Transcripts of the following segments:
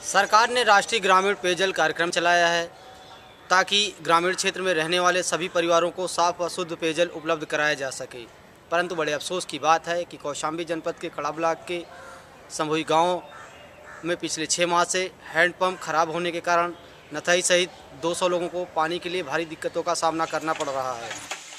सरकार ने राष्ट्रीय ग्रामीण पेयजल कार्यक्रम चलाया है ताकि ग्रामीण क्षेत्र में रहने वाले सभी परिवारों को साफ व शुद्ध पेयजल उपलब्ध कराया जा सके। परंतु बड़े अफसोस की बात है कि कौशाम्बी जनपद के खड़ा ब्लॉक के संभोई गांव में पिछले 6 माह से हैंडपंप खराब होने के कारण नथई सहित 200 लोगों को पानी के लिए भारी दिक्कतों का सामना करना पड़ रहा है।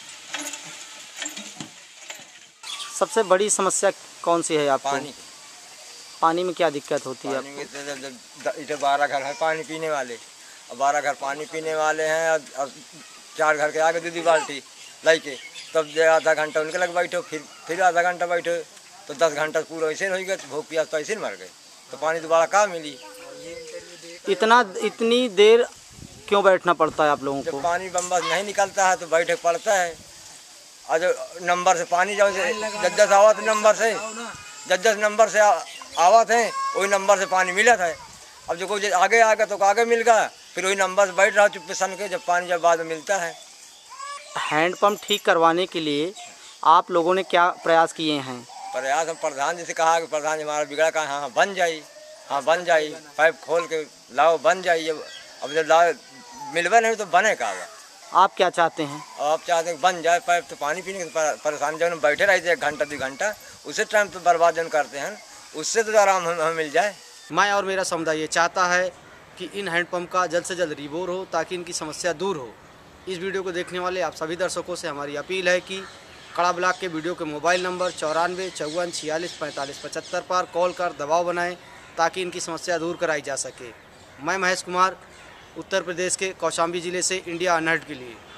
सबसे बड़ी समस्या कौन सी है आपको? पानी में क्या दिक्कत होती है आपको? इधर 12 घर है पानी पीने वाले, और 12 घर पानी पीने वाले हैं, और 4 घर के आगे दूधी बाल्टी लेके तब आधा घंटा उनके लग बैठो, फिर आधा घंटा बैठो, तो 10 घंटा पूरा ऐसे हो गए, भूख प्यास तो ऐसे मर गए। तो पानी दोबारा कहाँ मिली? इतनी देर क्यों बैठना पड़ता है आप लोगों को? जब पानी बम्बस नहीं निकलता है तो बैठे पड़ता है। और जो नंबर से पानी जाओ जज्जस आवत नंबर से, जज्जस नंबर से आवत है, वही नंबर से पानी मिला था। अब जो कोई आगे आ गया तो आगे मिल गया, फिर वही नंबर से बैठ रहा चुप्पे सन के, जब पानी जब बाद में मिलता है। हैंडपंप ठीक करवाने के लिए आप लोगों ने क्या प्रयास किए हैं? प्रयास हम प्रधान जी से कहा कि प्रधान जी हमारा बिगड़ा कहा, हाँ बन जाई, हाँ बन जाई, पाइप खोल के लाओ बन जाइए। अब जब लाओ मिलवा नहीं तो बने का? आप क्या चाहते हैं? आप चाहते हैं बन जाए पाइप, तो पानी पीने की परेशानी जब बैठे रहते 1 घंटा 2 घंटा, उसे टाइम तो बर्बाद जन करते हैं, उससे तो आराम हमें मिल जाए। मैं और मेरा समुदाय ये चाहता है कि इन हैंडपंप का जल्द से जल्द रिबोर हो ताकि इनकी समस्या दूर हो। इस वीडियो को देखने वाले आप सभी दर्शकों से हमारी अपील है कि खड़ा ब्लॉक के वीडियो के मोबाइल नंबर 94 54 46 45 75 पर कॉल कर दबाव बनाएं ताकि इनकी समस्या दूर कराई जा सके। मैं महेश कुमार, उत्तर प्रदेश के कौशाम्बी जिले से इंडिया अनहर्ड के लिए।